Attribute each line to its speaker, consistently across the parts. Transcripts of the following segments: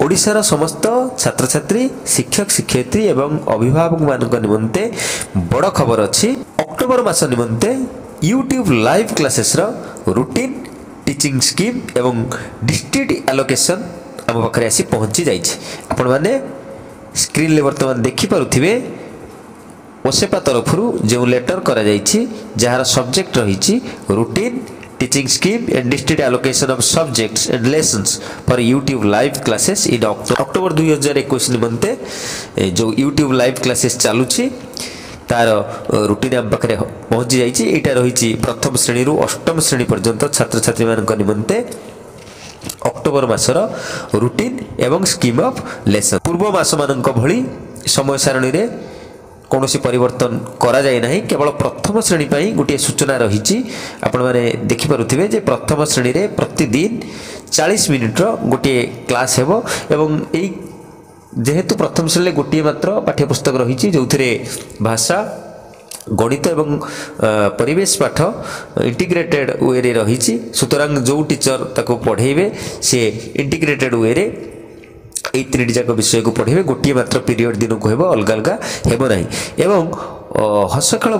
Speaker 1: ओडिशार समस्त छात्र छात्री शिक्षक शिक्षयित्री एवं अभिभावक मान निमंते बड़ खबर अच्छी अक्टोबर मास निमंते YouTube live classes routine teaching scheme एवं डिस्ट्रिक्ट एलोकेशन आम पाखे आसी पहुँची जाइए। आपण मैंने स्क्रीन ले बर्तमान देखिपे ओसेपा तरफ जो लेटर करा जार सब्जेक्ट रही routine teaching scheme and district allocation of subjects and lessons for YouTube live classes in October 2021 निमंते जो यूट्यूब लाइव क्लासेस चलुची तार रूटीन आम पाखे पहुँची जाइए। यहाँ रही प्रथम श्रेणी रु अष्टम श्रेणी पर्यंत छात्र छात्री मान निमंते अक्टोबर मासर रूटीन एवं स्कीम ऑफ लेसन पूर्व मास मान भली समय सारणी रे कौन परिवर्तन करा जाए नहीं केवल प्रथम श्रेणी पर गोटे सूचना रही आपण मैंने देखिपे जे प्रथम श्रेणी रे प्रतिदिन 40 मिनिट्र गोटे क्लास हेबो एवं यही जेहेतु प्रथम श्रेणी गोटे मात्र पाठ्यपुस्तक रही जो भाषा गणित एवं परिवेश पाठ इंटीग्रेटेड वे रे रही सुतरां जो टीचर ताको पढ़ेबे से इंटीग्रेटेड वे रे এই তিনটি যাক বিষয় को पढ़े गोटे मात्र पीरियड दिन को हेबो अलग अलग हेबो नहीं एवं हसखेल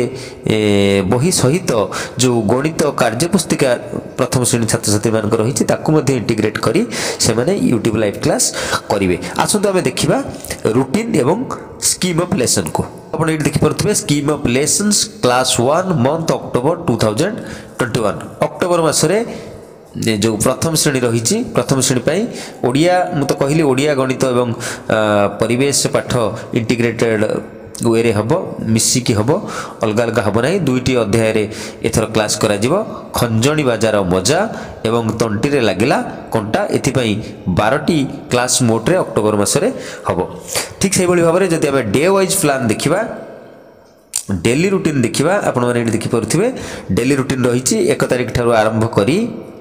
Speaker 1: बही सहित जो गणित कार्यपुस्तिका प्रथम श्रेणी छात्र छात्री मान रही इंटीग्रेट करी से माने यूट्यूब लाइव क्लास करेंगे। आसतु आम देखा रूटीन एवं स्कीम ऑफ लेसन को आप ये देखिपे scheme of lessons class 1 month October 2021 October मासरे जो प्रथम श्रेणी रही प्रथम श्रेणी ओडिया मु तो कहली ओडिया गणित एवं परिवेश पाठ इंटीग्रेटेड वे रे हबो मिसिकी हबो अलग अलग हबो नहीं दुईटी अध्याय रे एथर क्लास करा जिवो खंजणी बाजार मजा एवं तंटी रे लागिला कंटा एथिपई 12टी क्लास मोड रे अक्टोबर मासरे हबो। ठीक से भली भाबरे जदि हम डे वाइज प्लान देखिबा डेली रूटीन देखिबा आपण माने देखि परथिबे डेली रूटीन रही 1 तारिख ठारू आरंभ करी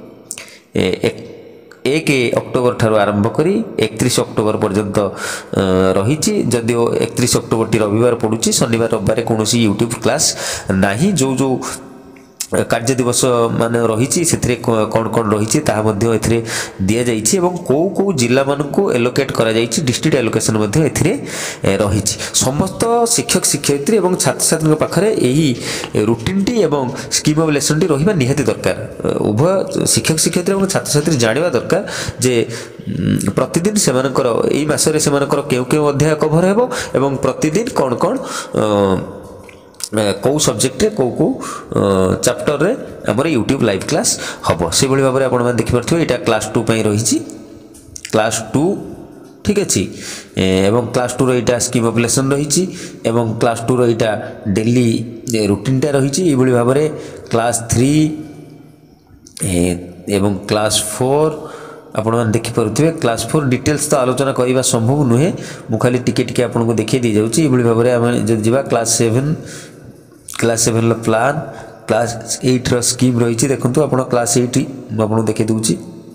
Speaker 1: 1 अक्टोबर ठारू आरंभ करी 31 अक्टोबर पर्यंत रही जदिओ 31 अक्टोबर टी रविवार पड़ुची शनिवार रविवार कौन यूट्यूब क्लास नहीं जो जो कार्य दिवस मान रही कौन कौन रही दि जाइए कौ कौ जिला मानक एलोकेट करा डिस्ट्रिक्ट एलोकेशन रही समस्त शिक्षक शिक्षयित्री और छात्र छात्री पाखे यही रूटीन टी एवं स्कीम ऑफ लेसन टी रहा निहाती दरकार उभय शिक्षक शिक्षयित्री और छात्र छात्री जाना दरकार जे प्रतिदिन से मसरे से क्यों क्यों अध्याय कभर हेबो एवं प्रतिदिन कौन कौन कौ सब्जेक्ट कौ कौ चैप्टर रे हमर यूट्यूब लाइव क्लास हम से भाव में आप देखिपे यहाँ क्लास 2 रही क्लास 2 ठीक अच्छे एवं क्लास 2 रहा स्कीम ऑफ लेसन रही एवं क्लास 2 रहा डेली रूटीन टा रही भाव में क्लास 3 एवं क्लास 4 आपण मैंने देखिपे क्लास 4 डिटेल्स तो आलोचना करने संभव नुहे मु खाली टिके आपको देखिए दी जाऊँगी ये भाव में आम जब जा क्लास 7 प्लान क्लास 8 स्कीम रही देखो आप क्लास 8 आपको देखे दूची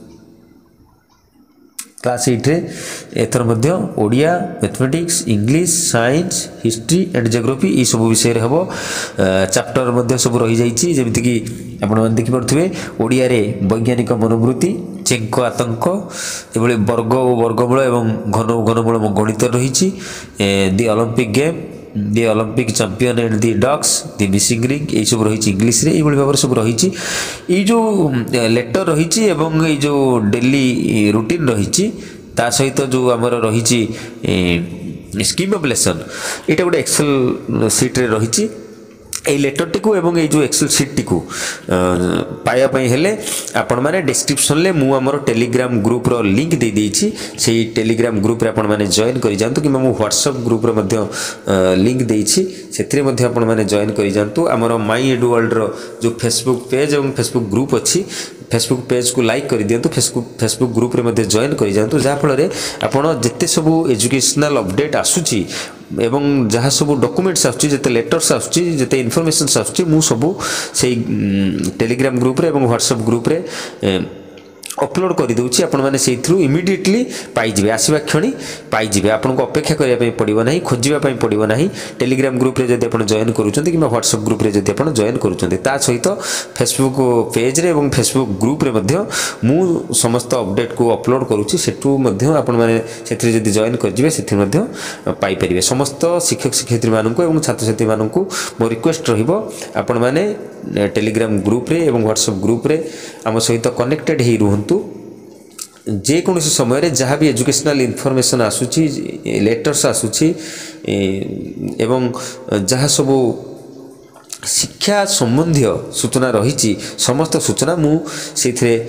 Speaker 1: क्लास 8 रे एथर मध्य Odia mathematics English science history and geography ये सब विषय हम चैप्टर मध्य सब रही जाइए जमीक कि आपने देखिपे ओडिया रे वैज्ञानिक मनोवृत्ति चेंक आतंक ये वर्ग और वर्गमूल एवं घन घनमूल गणित रही the Olympic game the Olympic champion and the ducks the missing ring ये सब रही इंग्लीश रे भाव में सब रही ये जो लेटर रही एवं ये जो डेली रूटीन रही ता सहित जो आमर रही स्कीम ऑफ लेसन ये गोटे एक्सेल सीट रे रही এই লেটরটি এবং এই যে এক্সেল সিটটি পাইবা হেলে আপন মানে ডেসক্রিপশন লে মু আমার টেলিগ্রাম গ্রুপ रो लिंक दे देछि সেই টেলিগ্রাম গ্রুপ রে আপন মানে জয়েন করি जानतु कि मु व्हाट्सएप ग्रुप रे मध्य लिंक देछि सेथिरे मध्य आपन माने जॉइन करी जानतु हमर माई एडु वर्ल्ड रो जो फेसबुक पेज और फेसबुक ग्रुप अछि फेसबुक पेज को लाइक कर दिंतु फेसबुक ग्रुप रे मध्य जॉइन करी जानतु जहा फल रे आपण जत्ते सब एजुकेशनल अपडेट आसुची एवं जहाँ सब डॉक्यूमेंट्स आसुची जते लेटर्स आसुची जते इनफॉरमेशन आसुची मु सब से टेलीग्राम ग्रुप रे एवं व्हाट्सएप ग्रुप रे अपलोड कर दूची आपण मैंने से इमिडिएटली पाइबे आसवा क्षणी पाइबे आपको अपेक्षा करने पड़ो ना खोजापी पड़ो ना टेलीग्राम ग्रुप रे जब जॉइन करूँ कि व्हाट्सएप ग्रुप रे जब आप जॉइन करूँ सहित फेसबुक पेज रे और फेसबुक ग्रुप रे मु समस्त अपडेट को अपलोड करुँची सेठू आपने जब जॉइन करेंगे से समस्त शिक्षक शिक्षयित्री मानक और छात्र छात्री मानक मो रिक्वेस्ट रही मैंने टेलीग्राम ग्रुप रे और व्हाट्सएप ग्रुप रे आम सहित कनेक्टेड ही रुहतु जेकोसी समय जहाँ भी एजुकेशनल इनफॉरमेशन आसूची लेटर्स आसूची एवं जहाँ सबू शिक्षा संबंधी सूचना रही समस्त सूचना मुझे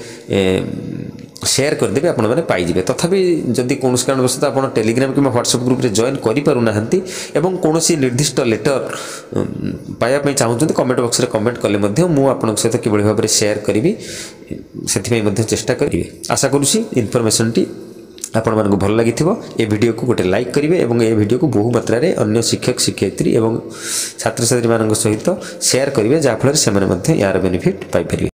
Speaker 1: शेयर करदेवी आपण मैंने पाइबे तथापि जदि कौन कारणवश आप टेलीग्राम कि व्हाट्सएप ग्रुप रे जॉइन करूना एवं कौन निर्दिष्ट लेटर पाइबा चाहूँ कमेंट बॉक्स रे कमेंट कले मुझे सहित कि भाव में शेयर करी से चेष्टा करी आशा करुँची इनफॉरमेशन टी आपण मानक भल लगी ए वीडियो को गोटे लाइक करेंगे और ए वीडियो को बहु मात्रा रे अन्य शिक्षक शिक्षयित्री एवं छात्र छात्री मान सहित शेयर करेंगे जहाँफल से यार बेनिफिट पाइपर।